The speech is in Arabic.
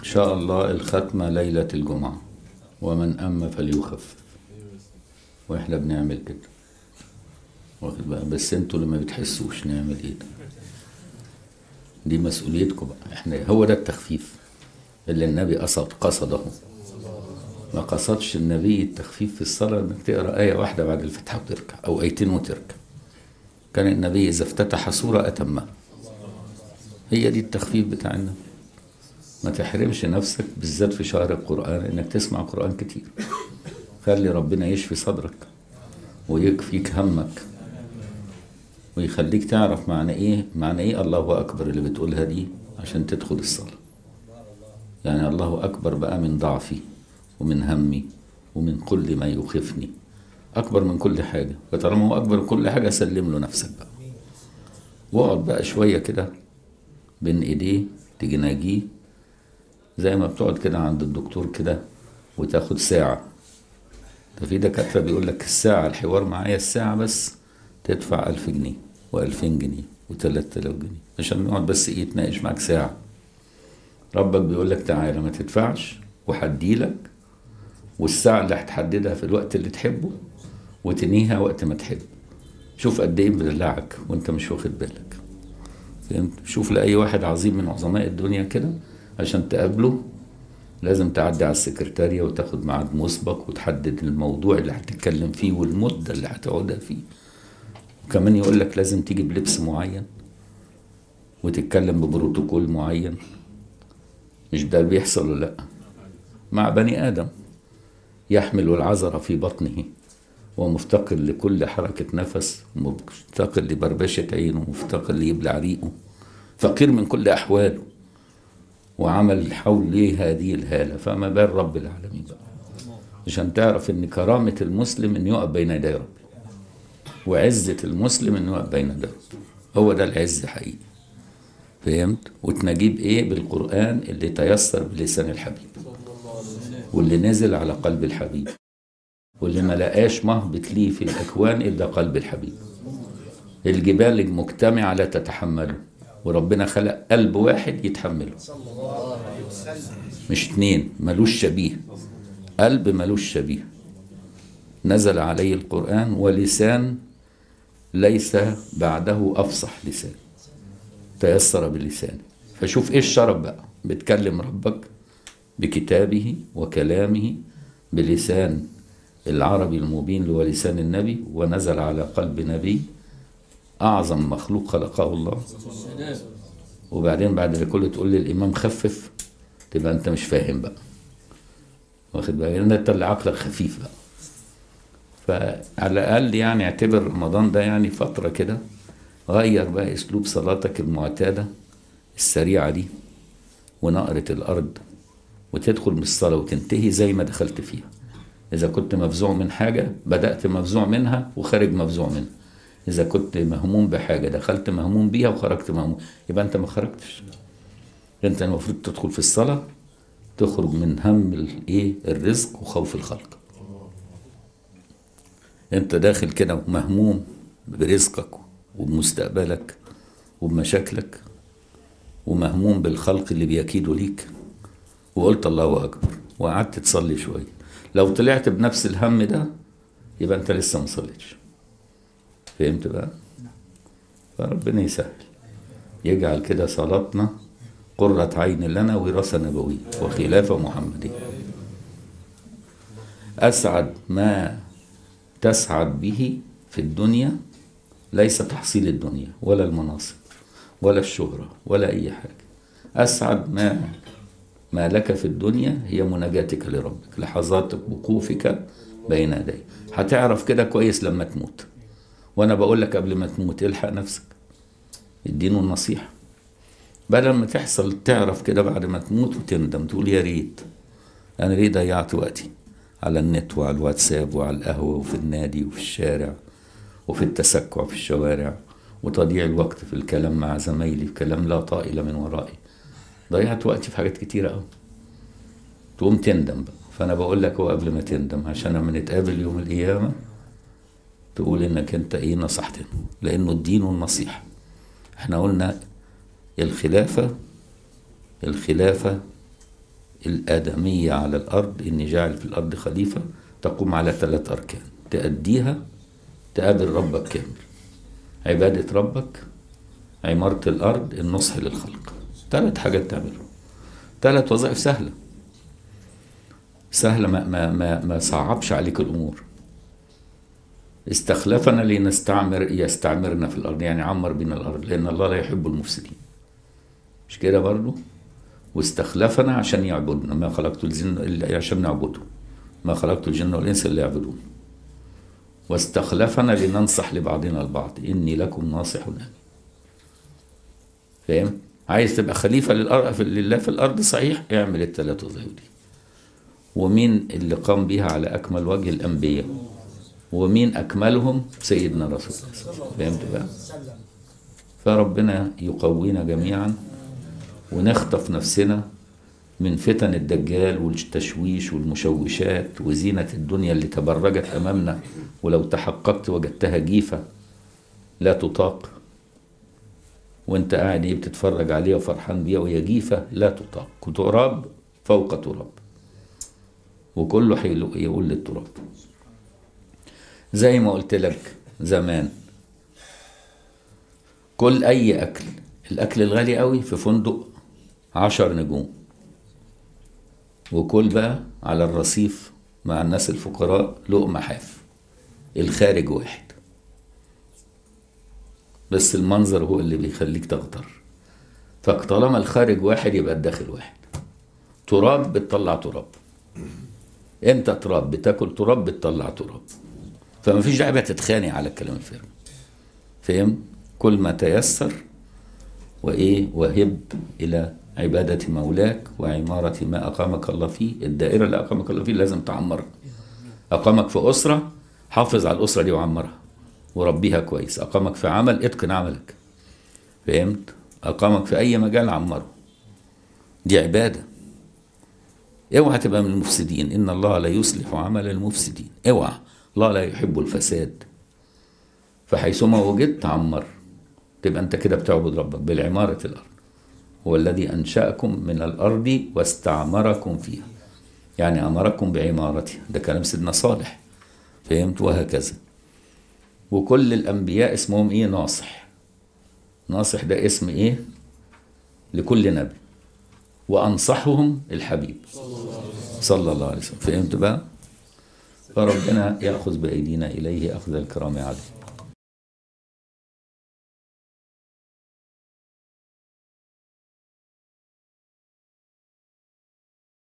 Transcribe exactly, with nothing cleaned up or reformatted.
شاء الله الختمة ليلة الجمعة، ومن أم فليخفف، وإحنا بنعمل كده واخد بقى. بس انتوا اللي ما بتحسوش نعمل ايه ده، دي مسؤوليتكم بقى. احنا هو ده التخفيف اللي النبي قصد قصده. ما قصدش النبي التخفيف في الصلاة انك تقرأ آية واحدة بعد الفتحة وتركع، أو آيتين وتركع. كان النبي إذا افتتح سورة أتمها. هي دي التخفيف بتاع النبي. ما تحرمش نفسك بالذات في شهر القرآن انك تسمع قرآن كتير. خلي ربنا يشفي صدرك ويكفيك همك، ويخليك تعرف معنى ايه معنى ايه الله اكبر اللي بتقولها دي عشان تدخل الصلاة. يعني الله اكبر بقى من ضعفي ومن همي ومن كل ما يخفني، اكبر من كل حاجة. فطالما هو اكبر من كل حاجة سلم له نفسك بقى، واقعد بقى شوية كده بين ايديه تجناجيه، زي ما بتقعد كده عند الدكتور كده وتاخد ساعة. ده في دكاترة بيقول لك الساعة الحوار معايا الساعة بس تدفع ألف جنيه وألفين جنيه وثلاث آلاف جنيه عشان نقعد بس ايه يتناقش معاك ساعة. ربك بيقول لك تعالى ما تدفعش وحديلك، والساعة اللي هتحددها في الوقت اللي تحبه وتنيها وقت ما تحب. شوف قد ايه بدلعك وانت مش واخد بالك. فهمت؟ شوف لأي واحد عظيم من عظماء الدنيا كده عشان تقابله لازم تعدي على السكرتارية وتاخد ميعاد مسبق وتحدد الموضوع اللي هتتكلم فيه والمدة اللي هتقعدها فيه. وكمان يقول لك لازم تيجي بلبس معين وتتكلم ببروتوكول معين. مش ده اللي بيحصل ولا لا؟ مع بني آدم يحمل العذر في بطنه ومفتقر لكل حركة نفس، مفتقر لبربشة عينه، مفتقر ليبلع ريقه، فقير من كل أحواله، وعمل حوله هذه الهالة. فما بال رب العالمين بقى، عشان تعرف ان كرامة المسلم انه يقف بين يدي ربه، وعزة المسلم انه يقف بين يدي ربه. هو ده العز حقيقي. فهمت؟ وتنجيب ايه؟ بالقرآن اللي تيسر بلسان الحبيب، واللي نزل على قلب الحبيب، واللي ما لقاش مهبط ليه في الأكوان إلا قلب الحبيب. الجبال المجتمعة لا تتحمله، وربنا خلق قلب واحد يتحمله، مش اتنين. ملوش شبيه، قلب ملوش شبيه. نزل عليه القرآن ولسان ليس بعده أفصح لسان، تيسر بلسانه. فشوف ايه الشرف بقى، بتكلم ربك بكتابه وكلامه بلسان العربي المبين اللي هو لسان النبي، ونزل على قلب نبي أعظم مخلوق خلقه الله. وبعدين بعد ده كله تقول لي الإمام خفف، تبقى أنت مش فاهم بقى، واخد بالك؟ لأن أنت اللي عقلك خفيف بقى. فعلى الأقل يعني اعتبر رمضان ده يعني فترة كده، غير بقى أسلوب صلاتك المعتادة السريعة دي ونقرة الأرض، وتدخل من الصلاة وتنتهي زي ما دخلت فيها. إذا كنت مفزوع من حاجة بدأت مفزوع منها وخارج مفزوع منها. إذا كنت مهموم بحاجة دخلت مهموم بيها وخرجت مهموم، يبقى أنت ما خرجتش. أنت المفروض تدخل في الصلاة تخرج من هم الإيه؟ الرزق وخوف الخلق. أنت داخل كده مهموم برزقك وبمستقبلك وبمشاكلك، ومهموم بالخلق اللي بيكيدوا ليك، وقلت الله أكبر وقعدت تصلي شوية. لو طلعت بنفس الهم ده يبقى أنت لسه ما صليتش. فهمت بقى؟ فربنا يسهل، يجعل كده صلاتنا قرة عين لنا وراثة نبوية وخلافة محمدية. أسعد ما تسعد به في الدنيا ليس تحصيل الدنيا ولا المناصب ولا الشهرة ولا أي حاجة. أسعد ما ما لك في الدنيا هي مناجاتك لربك، لحظات وقوفك بين يديه. هتعرف كده كويس لما تموت. وانا بقول لك قبل ما تموت الحق نفسك، الدين والنصيحة. بدل ما تحصل تعرف كده بعد ما تموت وتندم تقول يا ريت انا ليه ضيعت وقتي على النت وعلى الواتساب وعلى القهوة وفي النادي وفي الشارع وفي التسكع في الشوارع، وتضييع الوقت في الكلام مع زمايلي في كلام لا طائل من ورائي. ضيعت وقتي في حاجات كتيرة قوي. تقوم تندم بقى. فانا بقول لك هو قبل ما تندم، عشان لما نتقابل يوم القيامة تقول انك انت ايه نصحتنا، لانه الدين والنصيحة. احنا قلنا الخلافة الخلافة الآدمية على الأرض، إني جاعل في الأرض خليفة، تقوم على ثلاث أركان تأديها تقابل ربك كامل: عبادة ربك، عمارة الأرض، النصح للخلق. ثلاث حاجات تعملهم، ثلاث وظائف سهلة سهلة، ما, ما, ما, ما صعبش عليك الأمور. استخلفنا لنستعمر يستعمرنا في الأرض، يعني عمر بنا الأرض، لأن الله لا يحب المفسدين، مش كده برضو؟ واستخلفنا عشان يعبدنا، ما خلقت الجن إلا عشان نعبده، ما خلقت الجن والإنس إلا يعبدون. واستخلفنا لننصح لبعضنا البعض، إني لكم ناصح أمين. فاهم؟ عايز تبقى خليفة للأرض لله في الأرض صحيح، اعمل الثلاث وظائف دي. ومين اللي قام بها على أكمل وجه؟ الأنبياء. ومين أكملهم؟ سيدنا رسول الله. فهمت بقى؟ فربنا يقوينا جميعا ونخطف نفسنا من فتن الدجال والتشويش والمشوشات وزينة الدنيا اللي تبرجت أمامنا، ولو تحققت وجدتها جيفة لا تطاق، وانت قاعد ايه بتتفرج عليها وفرحان بيها، وهي جيفة لا تطاق، تراب فوق تراب، وكله يقول للتراب. زي ما قلت لك زمان، كل أي أكل، الأكل الغالي قوي في فندق عشر نجوم، وكل بقى على الرصيف مع الناس الفقراء لقمة حاف، الخارج واحد، بس المنظر هو اللي بيخليك تغتر. فطالما الخارج واحد يبقى الداخل واحد. تراب بتطلع تراب، انت تراب بتاكل تراب بتطلع تراب، فما فيش داعي تتخانق على الكلام الفارغ. فهم؟ كل ما تيسر وايه وهب الى عبادة مولاك وعمارة ما أقامك الله فيه. الدائرة اللي أقامك الله فيه لازم تعمرها. أقامك في أسرة، حافظ على الأسرة دي وعمرها وربيها كويس. أقامك في عمل، اتقن عملك. فهمت؟ أقامك في أي مجال، عمره. دي عبادة. اوعى تبقى من المفسدين، إن الله لا يصلح عمل المفسدين. اوعى، الله لا يحب الفساد. فحيثما وجدت عمر، تبقى أنت كده بتعبد ربك بالعمارة الأرض. هو الذي أنشأكم من الأرض واستعمركم فيها، يعني أمركم بعمارتها. ده كلام سيدنا صالح. فهمت؟ وهكذا. وكل الأنبياء اسمهم إيه؟ ناصح. ناصح ده اسم إيه؟ لكل نبي. وأنصحهم الحبيب صلى الله عليه وسلم. فهمت بقى؟ فربنا يأخذ بأيدينا إليه أخذ الكرام عليه.